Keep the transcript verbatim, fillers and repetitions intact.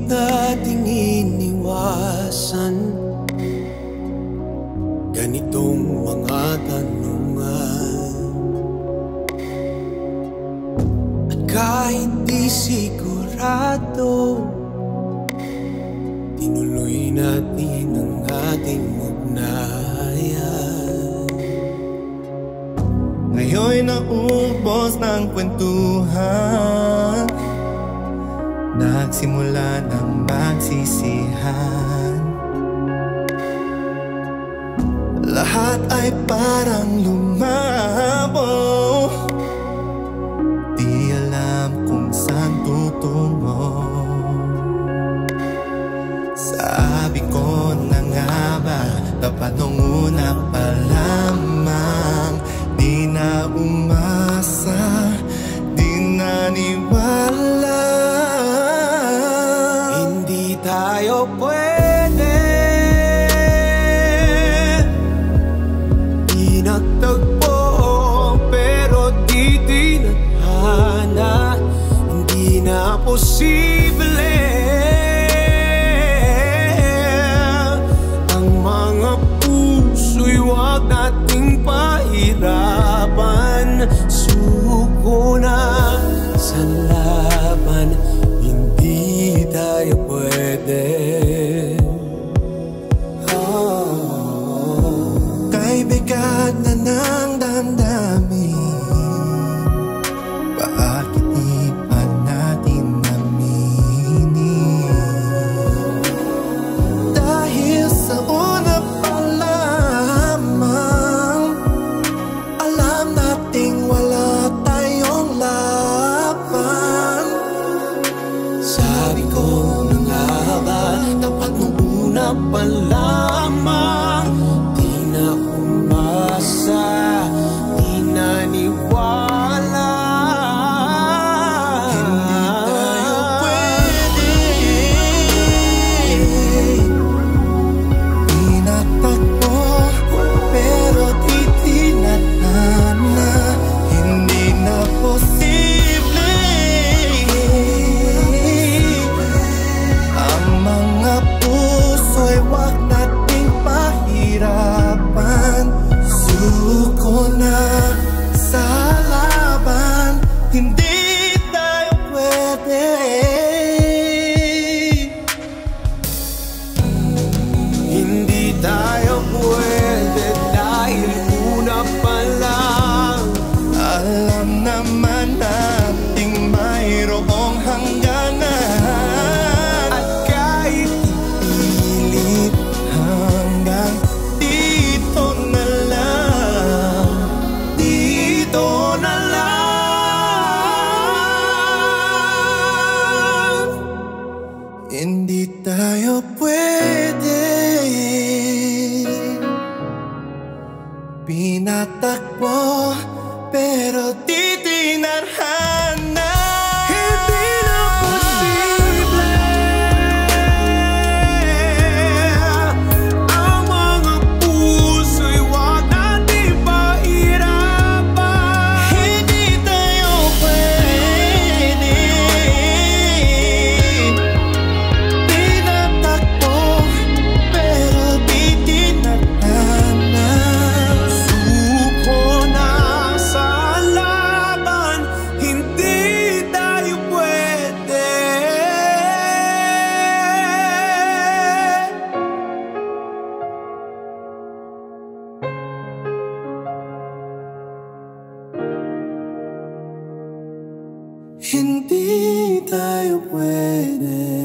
nating iniwasan ganitong mga tanungan. At kahit di sigurado, tinuloy natin ang ating ugnayan. Ngayon'y naubos ng kwentuhan, nagsimula ng magsisihan. Lahat ay parang lumabo, di alam kung saan tutungo. Sabi ko na nga ba, dapat nung una pa lamang, di na umasa, di naniwala. Hindi tayo pwede, di nagtagpo pero di tinadhana. Hindi na posible ang mga puso'y wag nating pahirapan. Suko na sa laban, hindi tayo pwede. Oh. Kay bigat na ng damdamin, bakit di pa natin naminin? Dahil sa una pa lamang, alam nating wala tayong laban. Sabi ko na nga ba, dapat nung una pa lamang, di na umasa, di naniwala. Hindi tayo pwede, tinatagpo pero di tinadhana. Hindi na posible ang mga puso'y wag nating pahirapan. Suko na sa laban, hindi tayo pwede. Hindi tayo pwede dahil una pa lang, Alam naman nating mayroong hangganan. at kahit ipilit, Hanggang dito na lang, dito na lang. hindi tayo pwede. Pinatakbo pero di tinadhana. Hindi na posible ang mga puso'y wag nating pahirapan. Hindi tayo pwede, tinatakbo pero di tinadhana. Suko na sa laban, hindi tayo pwede. Hindi tayo pwede.